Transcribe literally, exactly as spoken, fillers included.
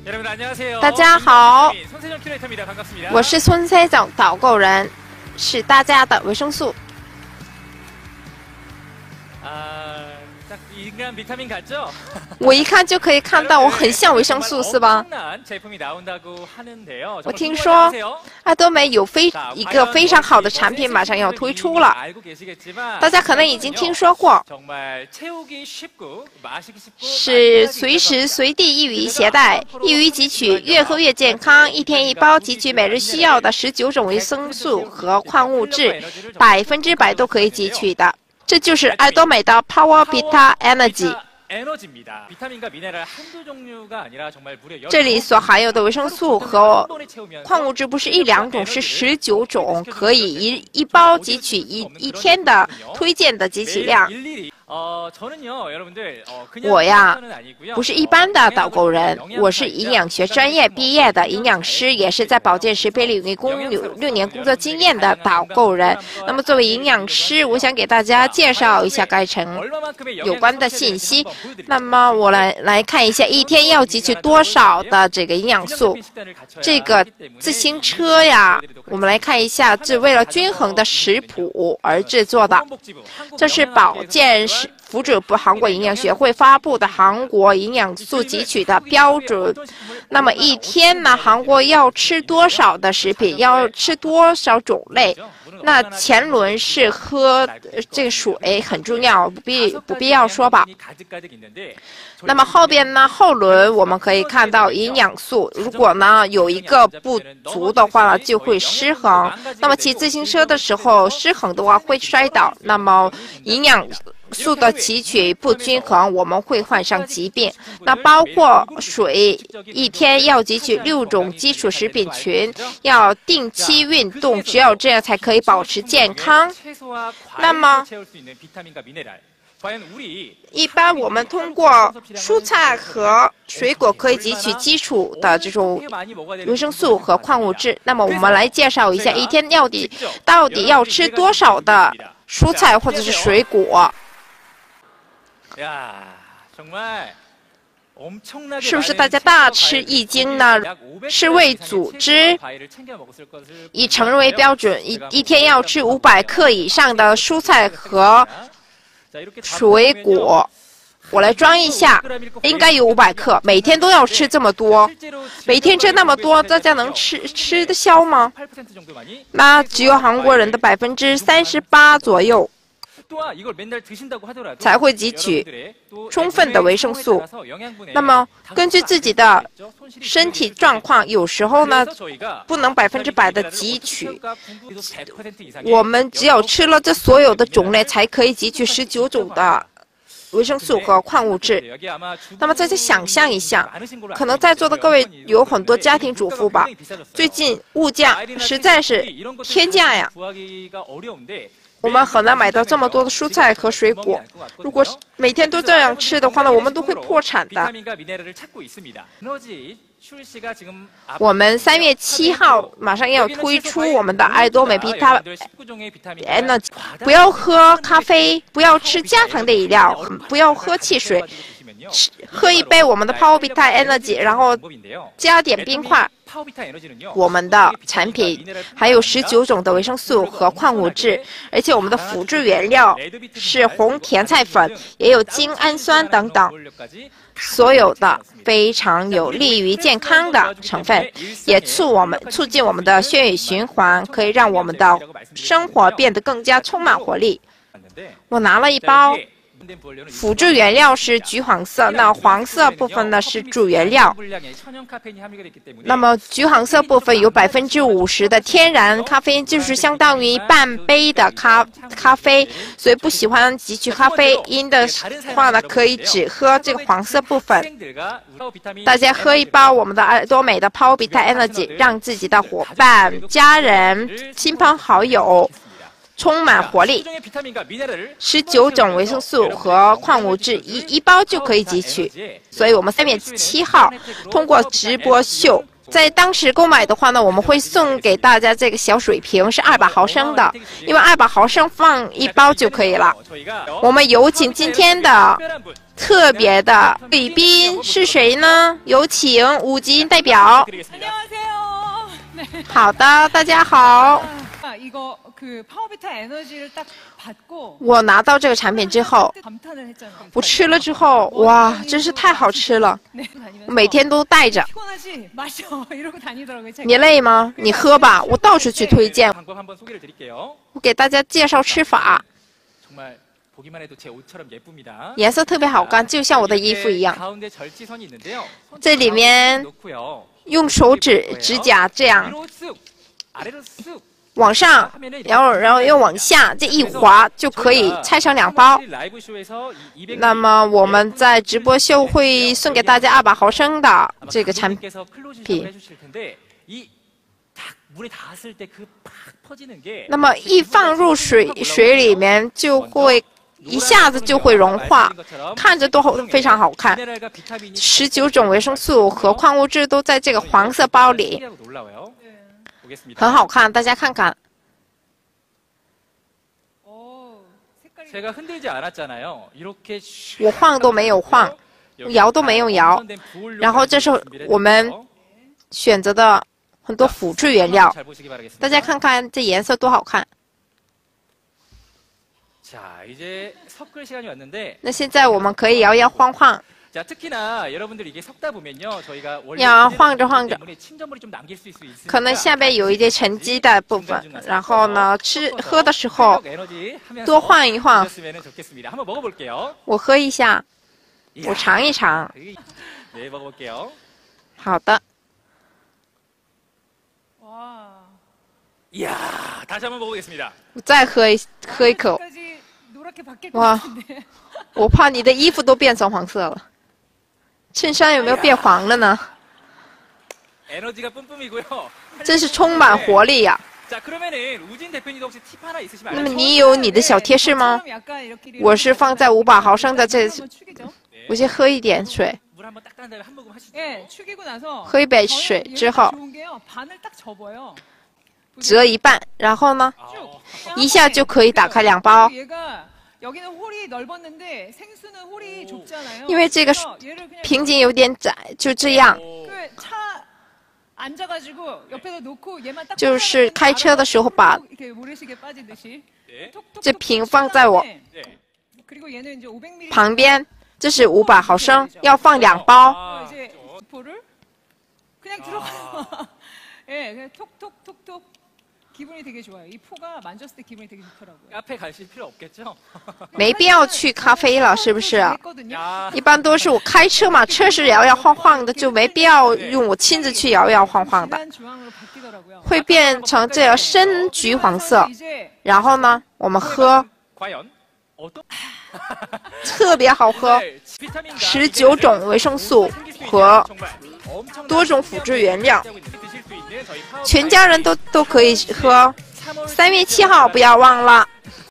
大家好，我是孙先生导购人，是大家的维生素。 我一看就可以看到，我很像维生素，是吧？我听说爱多美有非一个非常好的产品马上要推出了，大家可能已经听说过，是随时随地易于携带、易于汲取，越喝越健康，一天一包，汲取每日需要的十九种维生素和矿物质，百分之百都可以汲取的。 这就是爱多美的 Power Vita Energy。这里所含有的维生素和矿物质不是一两种，是十九种，可以一一包汲取一一天的推荐的汲取量。 我呀，不是一般的导购人，我是营养学专业毕业的营养师，也是在保健食品领域工有六年工作经验的导购人。那么，作为营养师，我想给大家介绍一下该城有关的信息。那么，我来来看一下一天要汲取多少的这个营养素。这个自行车呀，我们来看一下，是为了均衡的食谱而制作的。这是保健食 福祉部韩国营养学会发布的韩国营养素汲取的标准。那么一天呢，韩国要吃多少的食品，要吃多少种类？那前轮是喝这个水很重要，不必不必要说吧。那么后边呢，后轮我们可以看到营养素，如果呢有一个不足的话呢，就会失衡。那么骑自行车的时候失衡的话会摔倒，那么营养 素的汲取不均衡，我们会患上疾病。那包括水，一天要汲取六种基础食品群，要定期运动，只有这样才可以保持健康。那么， 一般我们通过蔬菜和水果可以汲取基础的这种维生素和矿物质。那么我们来介绍一下，一天到底到底要吃多少的蔬菜或者是水果？ 是不是大家大吃一惊呢？世卫组织以成人为标准，一一天要吃五百克以上的蔬菜和水果。我来装一下，应该有五百克，每天都要吃这么多，每天吃那么多，大家能吃吃得消吗？那只有韩国人的百分之三十八左右 才会汲取充分的维生素。那么，根据自己的身体状况，有时候呢不能百分之百的汲取。我们只有吃了这所有的种类，才可以汲取十九种的 维生素和矿物质。那么大家想象一下，可能在座的各位有很多家庭主妇吧？最近物价实在是天价呀， 我们很难买到这么多的蔬菜和水果。如果每天都这样吃的话呢，我们都会破产的。我们三月七号马上要推出我们的爱多美 Vita Energy。不要喝咖啡，不要吃加糖的饮料，不要喝汽水，喝一杯我们的 Power Vita Energy， 然后加点冰块。 我们的产品还有十九种的维生素和矿物质，而且我们的辅助原料是红甜菜粉，也有精氨酸等等，所有的非常有利于健康的成分，也促我们促进我们的血液循环，可以让我们的生活变得更加充满活力。我拿了一包 辅助原料是橘黄色，那黄色部分呢是主原料。那么橘黄色部分有百分之五十的天然咖啡因，就是相当于半杯的咖咖啡。所以不喜欢汲取咖啡因的话呢，可以只喝这个黄色部分。大家喝一包我们的爱多美的 Power Vita Energy， 让自己的伙伴、家人、亲朋好友 充满活力，十九种维生素和矿物质一一包就可以汲取。所以我们三月七号通过直播秀，在当时购买的话呢，我们会送给大家这个小水瓶，是二百毫升的，因为二百毫升放一包就可以了。我们有请今天的特别的贵宾是谁呢？有请五金代表。好的，大家好。我拿到这个产品之后，我吃了之后，哇，真是太好吃了！我每天都带着。你累吗？你喝吧，我到处去推荐。我给大家介绍吃法。颜色特别好看，就像我的衣服一样。这里面用手指指甲这样往上，然后然后又往下，这一划就可以拆成两包。那么我们在直播秀会送给大家二百毫升的这个产品。那么一放入水水里面就会。一下子就会融化，看着都非常好看。十九种维生素和矿物质都在这个黄色包里，很好看，大家看看。我晃都没有晃，摇都没有摇。然后这是我们选择的很多辅助原料，大家看看这颜色多好看。那现在我们可以摇摇晃晃，要晃着晃着，可能下边有一点沉积的部分，然后呢，吃喝的时候多晃一晃。我喝一下，我尝一尝。好的。我再喝一喝一口。哇，我怕你的衣服都变成黄色了，衬衫有没有变黄了呢？真是充满活力呀！那么你有你的小贴士吗？我是放在五百毫升的这，我先喝一点水，喝一杯水之后，折一半，然后呢，一下就可以打开两包。因为这个瓶颈有点窄，就这样。就是开车的时候把这瓶放在我旁边，这是五百毫升，要放两包。没必要去咖啡了，是不是？一般都是我开车嘛，车是摇摇晃晃的，就没必要用我亲自去摇摇晃晃的，会变成这样深橘黄色。然后呢，我们喝，特别好喝，十九种维生素和多种辅助原料。全家人都都可以喝，三月七号不要忘了。